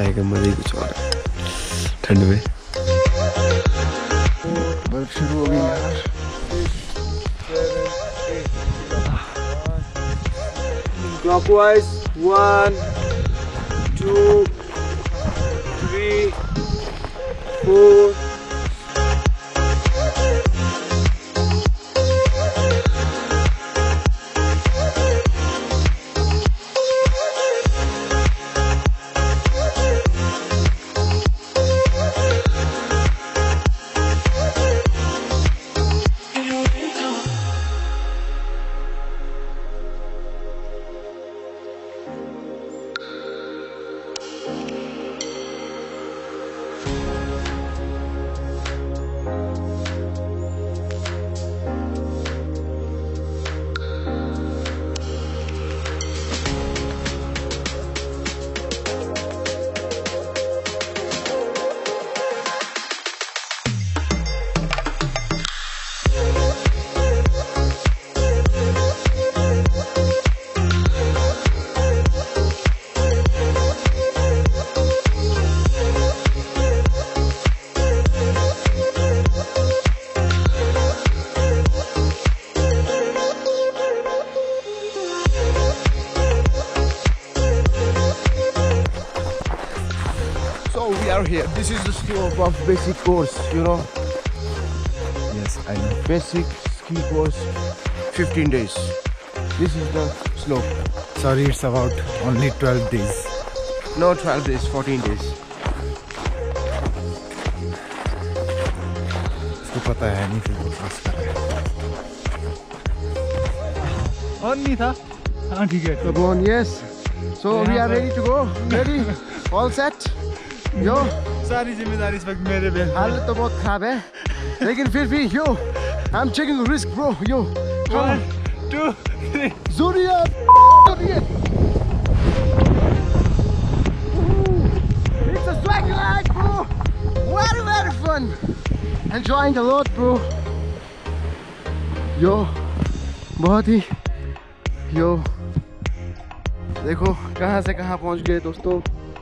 आएगा, मजे कुछ और ठंड में। बर्फ शुरू हो गई यार। Clockwise 1 2 3 4 We are here. This is the slope of basic course, you know. Yes, I know. Basic ski course, 15 days. This is the slope. Sorry, it's about only 12 days. No, 12 days, 14 days. इसको पता है नहीं, फिर वो पास कर रहा है। और नहीं था? हाँ ठीक है। Come on, yes. So we are ready to go. Ready? All set? Yo, सारी जिम्मेदारी इस वक्त मेरे पे। हालत तो बहुत खराब है, लेकिन फिर भी yo, I'm taking a risk, bro. Yo, 1 2 3 Zuriya. It's a swag life, bro. Very fun. Enjoying a lot, bro. Yo, बहुत ही yo. देखो कहाँ से कहाँ पहुँच गए दोस्तों।